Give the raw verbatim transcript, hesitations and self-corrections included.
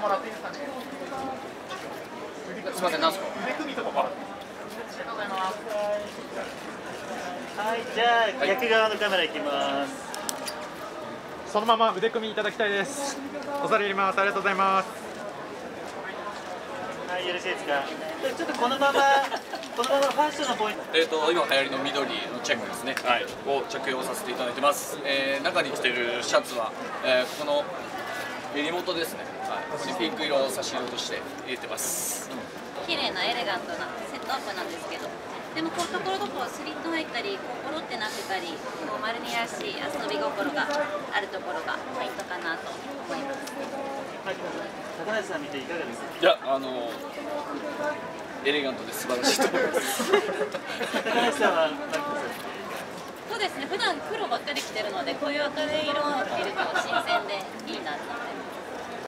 もらっていいですかね。 すみません、なんですか。 腕組みとかもありがとうございます。 はい、じゃあ逆側のカメラいきます。 そのまま腕組みいただきたいです。お皿入れます。ありがとうございます。 はい、よろしいですか。ちょっとこのままこのままファッションのポイント。 えっ、と今流行りの緑のチェックですね。はい。を着用させていただいてます。えー、中に着てるシャツは、えー、この襟元ですね。はい。ここにピンク色を差し色として入れてます。 綺麗なエレガントなセットアップなんですけど、でもこうところどころスリット入ったり、こうポロってなってたり、こうマルニらしい遊び心があるところがポイントかなと思います。 はい、高梨さん見ていかがですか。 いや、あのエレガントで素晴らしいと思います。 高梨さんは何ですか。 そうですね。普段黒ばっかり着てるので、こういう明るい色を着ると新鮮でいいなと。